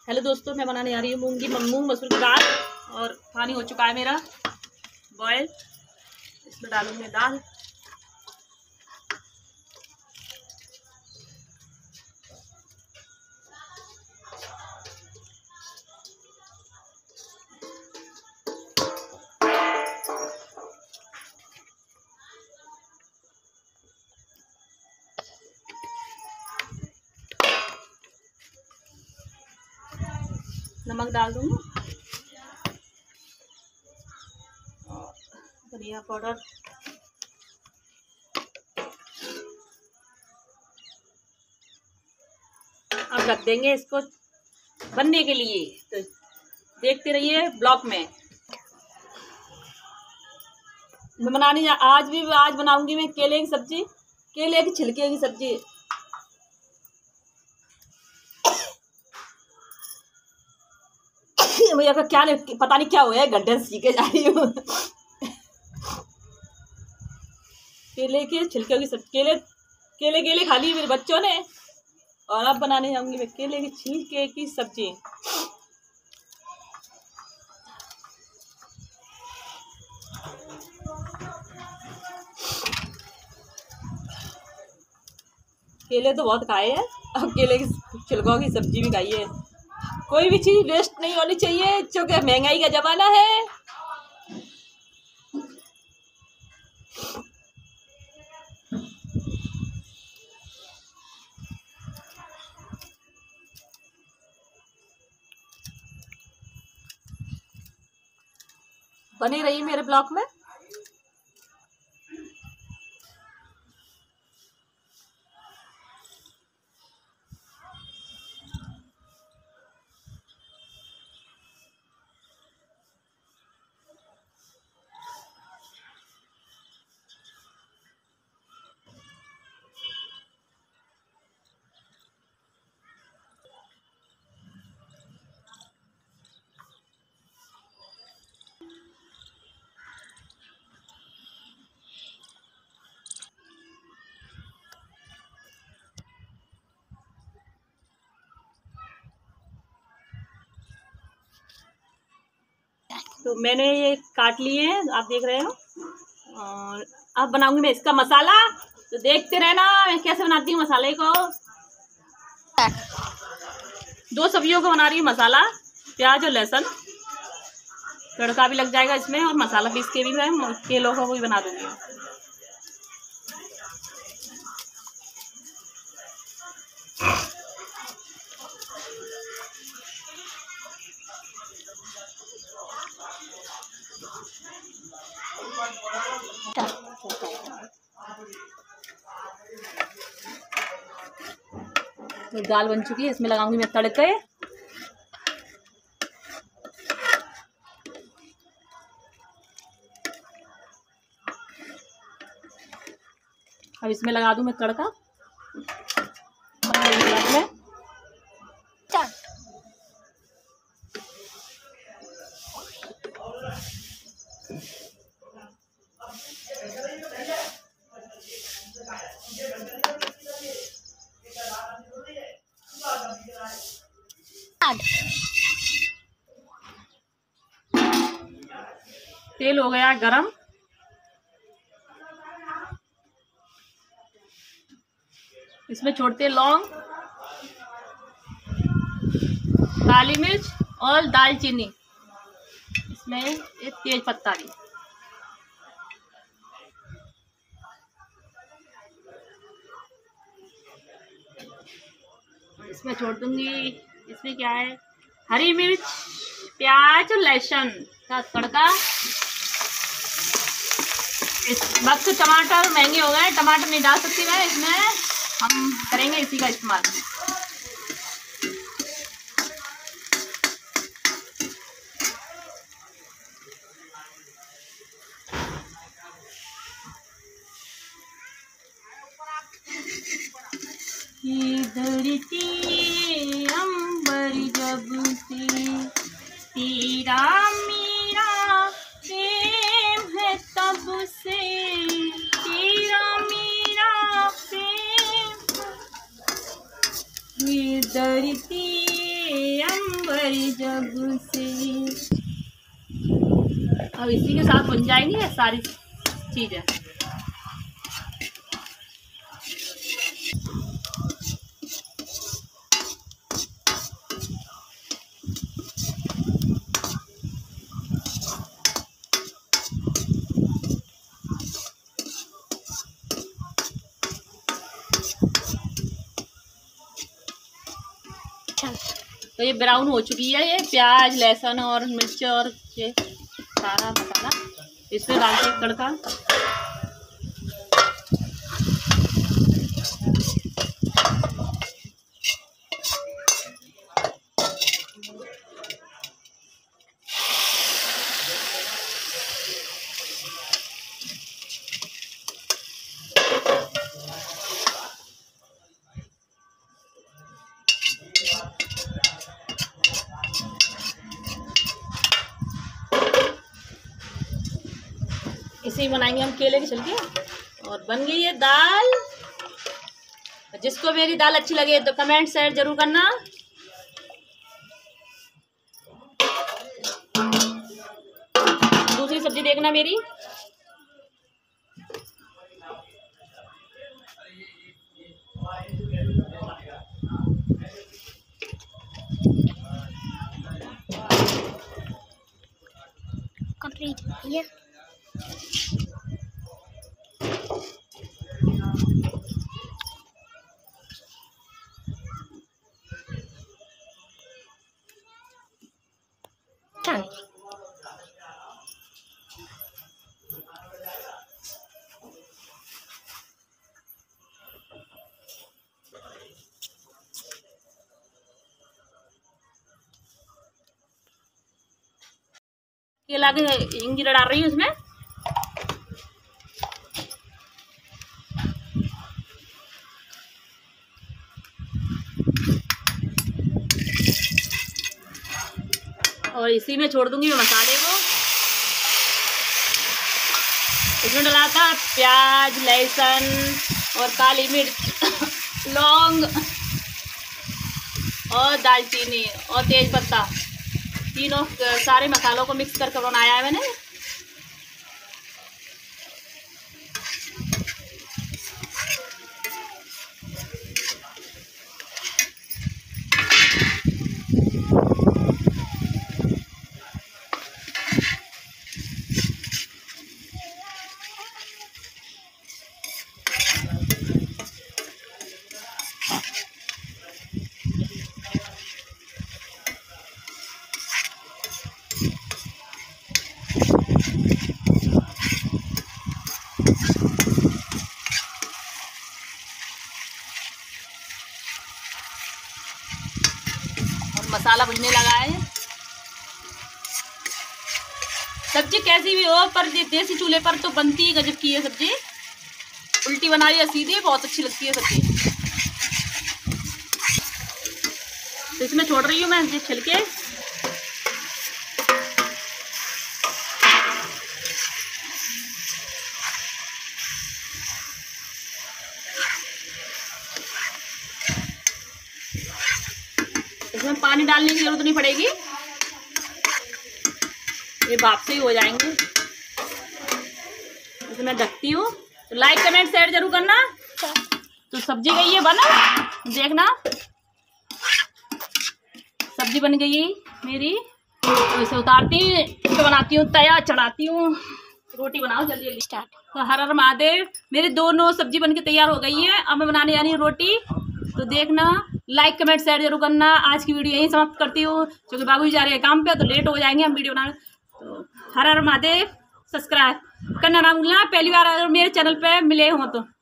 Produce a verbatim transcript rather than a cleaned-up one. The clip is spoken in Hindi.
हेलो दोस्तों, मैं बनाने आ रही हूँ मूंगी मूंग मसूर की दाल। और पानी हो चुका है मेरा बॉयल। इसमें डालूंगी दाल। नमक डाल दूंगी और धनिया पाउडर। अब रख देंगे इसको बनने के लिए, तो देखते रहिए ब्लॉग में। मैं बनानी आज भी आज बनाऊंगी मैं केले की सब्जी, केले की छिलके की सब्जी। मुझे क्या नहीं, पता नहीं क्या हुआ है, गड्ढे से सीखे जा रही हूँ। केले के छिलके की सब्जी, केले केले केले खा ली मेरे बच्चों ने, और अब बनाने जाऊंगी मैं केले के छिलके की सब्जी। केले तो बहुत खाए हैं, अब केले की छिलकों की सब्जी भी खाइए। कोई भी चीज वेस्ट नहीं होनी चाहिए, क्योंकि महंगाई का जमाना है। बनी रही मेरे ब्लॉग में। तो मैंने ये काट लिए हैं, आप देख रहे हो। और अब बनाऊंगी मैं इसका मसाला, तो देखते रहना मैं कैसे बनाती हूँ मसाले को। दो सब्जियों को बना रही हूँ मसाला, प्याज और लहसुन। तड़का भी लग जाएगा इसमें, और मसाला पीस के भी मैं केलों को भी बना दूंगी। तो दाल बन चुकी है, इसमें लगाऊंगी मैं तड़के। अब इसमें लगा दूं मैं तड़का में। तेल हो गया गरम, इसमें छोड़ते लौंग, काली मिर्च और दालचीनी। इसमें एक तेज पत्ता भी। इसमें छोड़ दूंगी, इसमें क्या है, हरी मिर्च, प्याज और लहसुन का तड़का। इस वक्त टमाटर महंगे हो गए, टमाटर नहीं डाल सकती मैं इसमें, हम करेंगे इसी का इस्तेमाल। धरती अंबर जब से तेरा मेरा प्रेम है, तब से तेरा मेरा प्रेम भरी जग से। अब इसी के साथ बन जाएंगी ये सारी चीजें। तो ये ब्राउन हो चुकी है, ये प्याज लहसुन और मिर्च और ये सारा मसाला इसमें डालते हैं तड़का। इसे ही बनाएंगे हम केले के छिलके। और बन गई है दाल। जिसको मेरी दाल अच्छी लगे तो कमेंट शेयर जरूर करना। दूसरी सब्जी देखना मेरी। कंप्लीट ये Done. केला के इंजीरा डाल रही हूँ उसमें। और इसी में छोड़ दूंगी मैं मसाले को। इसमें डाला था प्याज लहसुन और काली मिर्च लौंग और दालचीनी और तेज पत्ता, तीनों सारे मसालों को मिक्स करके बनाया है मैंने। मसाला भुनने लगा है। सब्जी कैसी भी हो पर देसी चूल्हे पर तो बनती ही गजब की है सब्जी। उल्टी बनाई या सीधी बहुत अच्छी लगती है सब्जी। तो इसमें छोड़ रही हूँ मैं ये छिलके। इसमें पानी डालने की जरूरत नहीं पड़ेगी, ये भाप से ही हो जाएंगे। इसे मैं ढकती हूँ। तो लाइक कमेंट शेयर जरूर करना। तो सब्जी गई है बना, देखना सब्जी बन गई मेरी। तो इसे उतारती हूँ, तो बनाती हूँ तया, चढ़ाती हूँ। रोटी बनाओ जल्दी जल्दी स्टार्ट। तो हर हर महादेव, मेरी दोनों सब्जी बनके तैयार हो गई है। अब मैं बनाने जा रही हूँ रोटी। तो देखना, लाइक कमेंट शेयर जरूर करना। आज की वीडियो यहीं समाप्त करती हूँ क्योंकि बाबू जी जा रहे हैं काम पे, तो लेट हो जाएंगे हम वीडियो बनाने। तो हर हर महादेव, सब्सक्राइब करना ना भूलना। पहली बार अगर मेरे चैनल पे मिले हो तो।